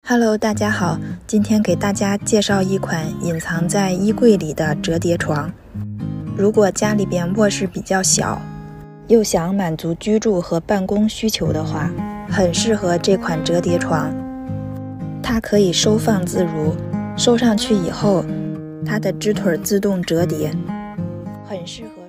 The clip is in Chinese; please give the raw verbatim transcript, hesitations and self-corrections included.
Hello， 大家好，今天给大家介绍一款隐藏在衣柜里的折叠床。如果家里边卧室比较小，又想满足居住和办公需求的话，很适合这款折叠床。它可以收放自如，收上去以后，它的支腿自动折叠，很适合。